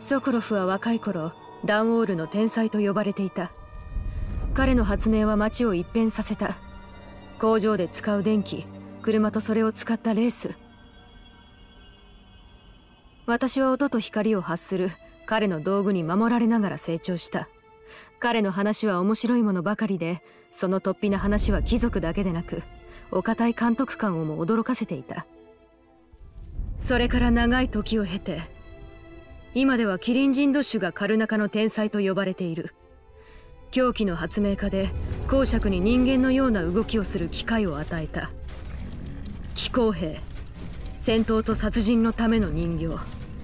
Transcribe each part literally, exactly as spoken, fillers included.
ソコロフは若い頃ダンウォールの天才と呼ばれていた。彼の発明は街を一変させた。工場で使う電気、車とそれを使ったレース。私は音と光を発する彼の道具に守られながら成長した。彼の話は面白いものばかりで、その突飛な話は貴族だけでなくお堅い監督官をも驚かせていた。それから長い時を経て、今ではキリンジンドッシュがカルナカの天才と呼ばれている。狂気の発明家で公爵に人間のような動きをする機会を与えた。騎行兵、戦闘と殺人のための人形。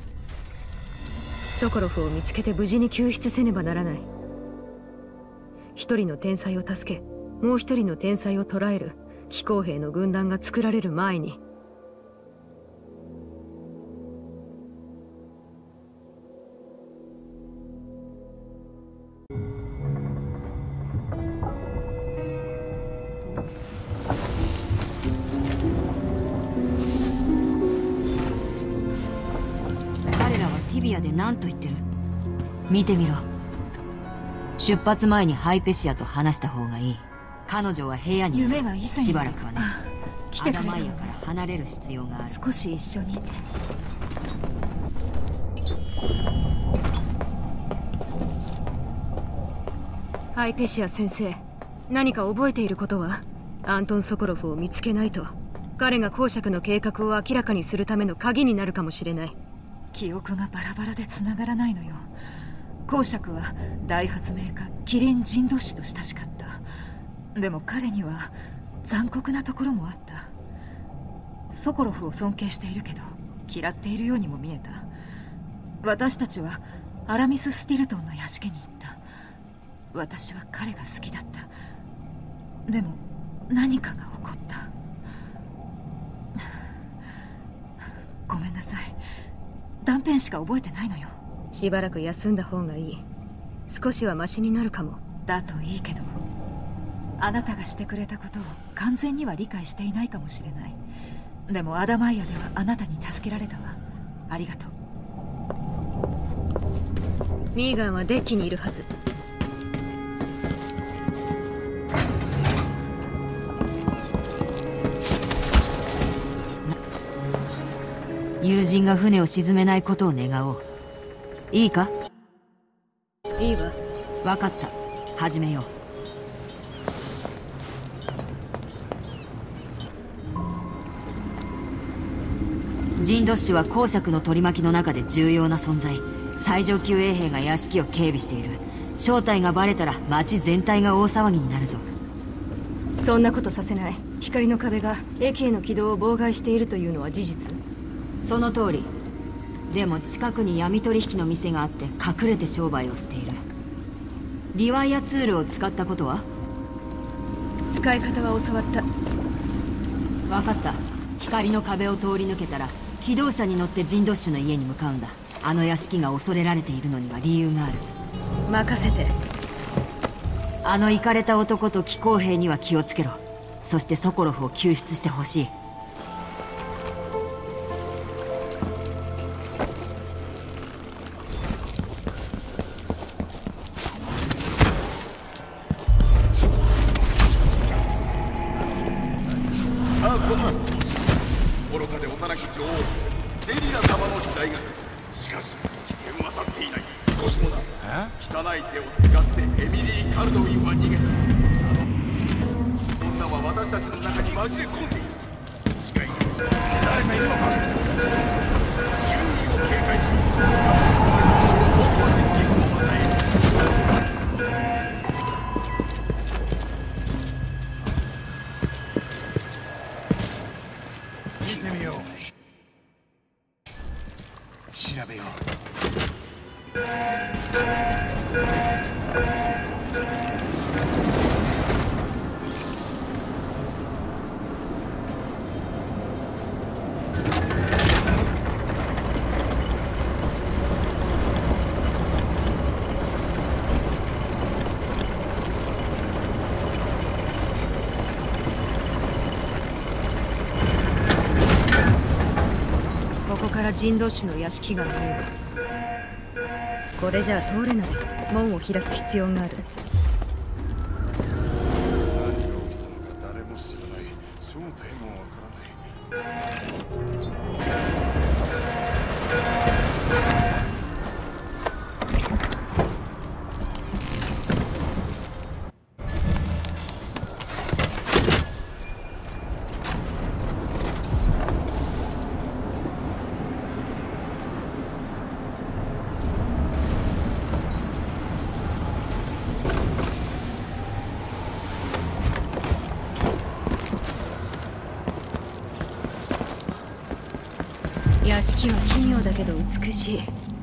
ソコロフを見つけて無事に救出せねばならない。一人の天才を助け、もう一人の天才を捕らえる騎行兵の軍団が作られる前に。 彼らはティビアで何と言ってる？見てみろ。出発前にハイペシアと話した方がいい。彼女は部屋に夢が以前しばらくはね。 来てくれたのね。 アダマイヤから離れる必要がある。 少し一緒にいて。 ハイペシア先生、何か覚えていることは？アントン・ソコロフを見つけないと、彼が公爵の計画を明らかにするための鍵になるかもしれない。 記憶がバラバラで繋がらないのよ。公爵は大発明家キリン・ジンドッシュと親しかった。でも彼には残酷なところもあった。ソコロフを尊敬しているけど嫌っているようにも見えた。私たちはアラミス・スティルトンの屋敷に行った。私は彼が好きだった。でも何かが起こった。ごめんなさい。断片しか覚えてないのよ。 しばらく休んだ方がいい。少しはマシになるかも。 だといいけど、あなたがしてくれたことを完全には理解していないかもしれない。でもアダマイヤではあなたに助けられたわ。ありがとう。 ミーガンはデッキにいるはず。 友人が船を沈めないことを願おう。いいか？ いいわ。 分かった。始めよう。ジンドッシュは公爵の取り巻きの中で重要な存在。最上級衛兵が屋敷を警備している。正体がバレたら町全体が大騒ぎになるぞ。 そんなことさせない。光の壁が駅への軌道を妨害しているというのは事実？ その通り。でも近くに闇取引の店があって隠れて商売をしている。リワイヤツールを使ったことは？ 使い方は教わった。 分かった。光の壁を通り抜けたら機動車に乗ってジンドッシュの家に向かうんだ。あの屋敷が恐れられているのには理由がある。 任せて。 あのイカれた男と騎行兵には気をつけろ。そしてソコロフを救出してほしい。 愚かで幼き女王デリア様の時代が。しかし危険は去っていない。少しもだ。汚い手を使ってエミリー・カルドウィンは逃げた。女は私たちの中に紛れ込んでいる。近い。誰かいるのか？周囲を警戒し、 見てみよう。調べよう。 ここからジンドッシュの屋敷が見える。 これじゃあ通れない。門を開く必要がある。 誰も知らない。正体もわからない。 屋敷は奇妙だけど美し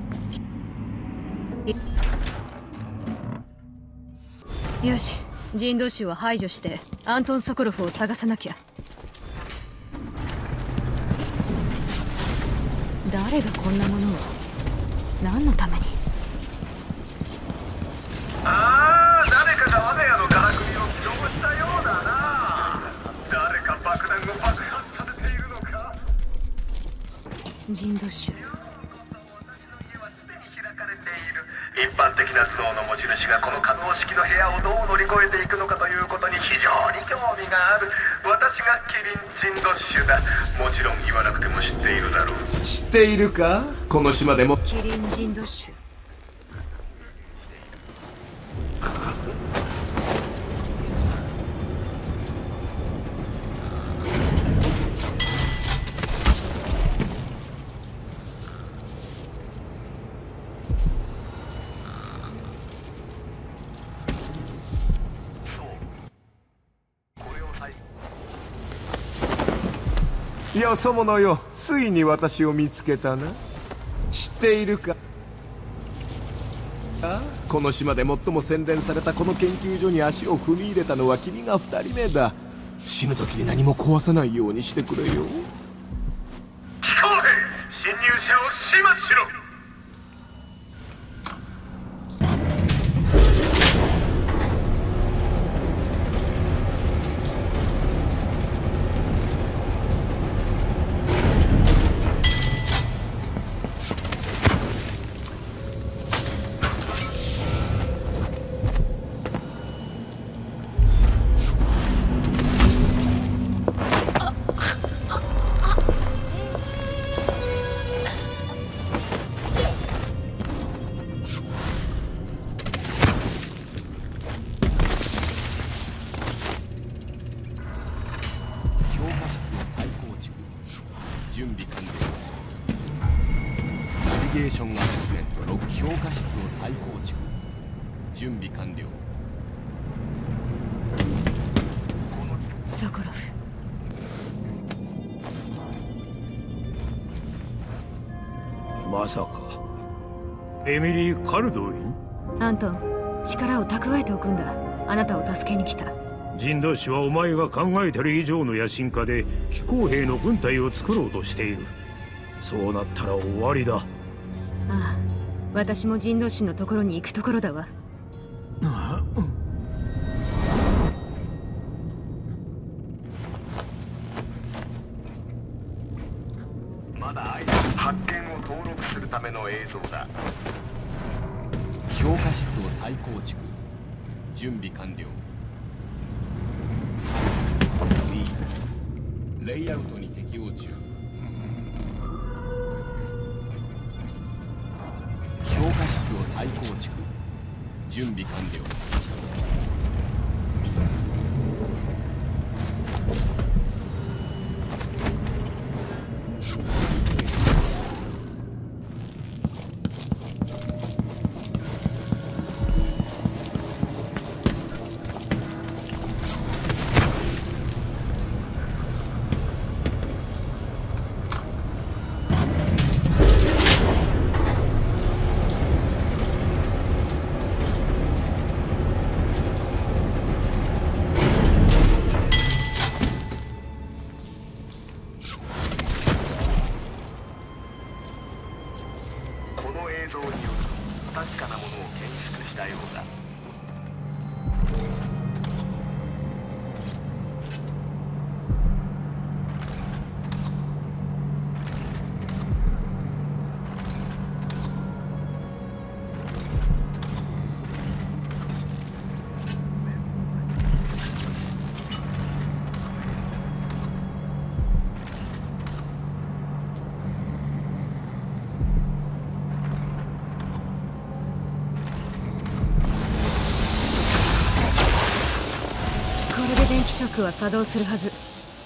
い。よし、人道衆を排除してアントン・ソコロフを探さなきゃ。誰がこんなものを、何のために。 ああ、誰かが我が家のからくりを起動したようだな。誰か爆弾を爆発させているのか。 人道衆、 一般的な頭脳の持ち主がこの可動式の部屋をどう乗り越えていくのかということに非常に興味がある。私がキリン・ジンドッシュだ。もちろん言わなくても知っているだろう。 知っているか？この島でもキリン・人道衆。 よそ者よ、ついに私を見つけたな。知っているか？この島で最も洗練されたこの研究所に足を踏み入れたのは君が二人目だ。死ぬ時に何も壊さないようにしてくれよ。 飛行兵、侵入者を始末しろ。 準備完了。ナビゲーションアセスメントろく、評価室を再構築。準備完了。 ソコロフ、 まさかエミリー・カルドウィン？ アントン、力を蓄えておくんだ。あなたを助けに来た。 人道師はお前が考えてる以上の野心家で騎行兵の軍隊を作ろうとしている。そうなったら終わりだ。 ああ、私も人道師のところに行くところだわ。 ああ、 まだ発見を登録するための映像だ。 評価室を再構築。準備完了。さん、に、レイアウトに適応中。評価室を再構築。準備完了。 気色は作動するはず。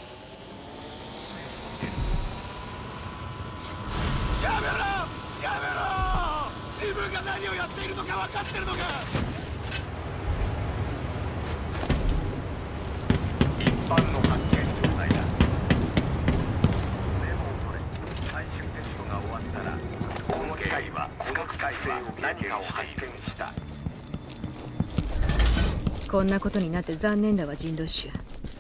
やめろやめろ、自分が何をやっているのか分かってるのか。 一般の発見状態だ。メモを取れ。最終テストが終わったら、この機械はこの機械は何かを発見した。 こんなことになって残念だわ、ジンドッシュ。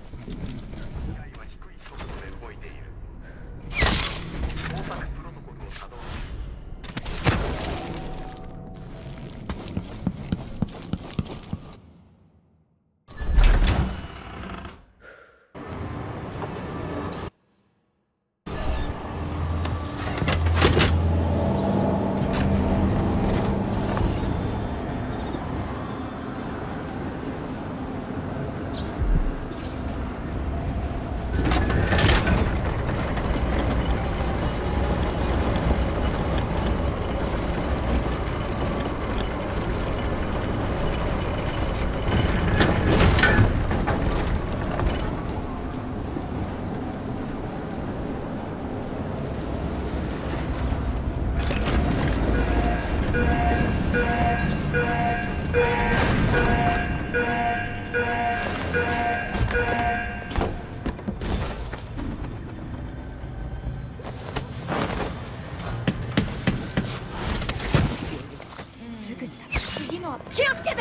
気をつけて。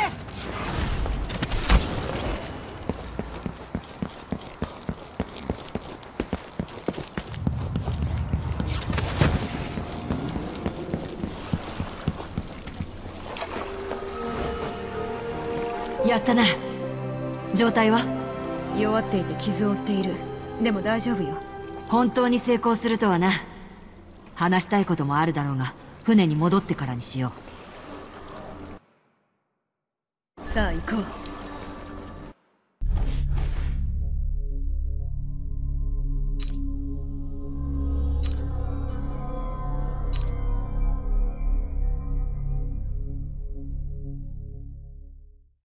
やったな。状態は？ 弱っていて傷を負っている。でも大丈夫よ。 本当に成功するとはな。話したいこともあるだろうが、船に戻ってからにしよう。 さあ行こう。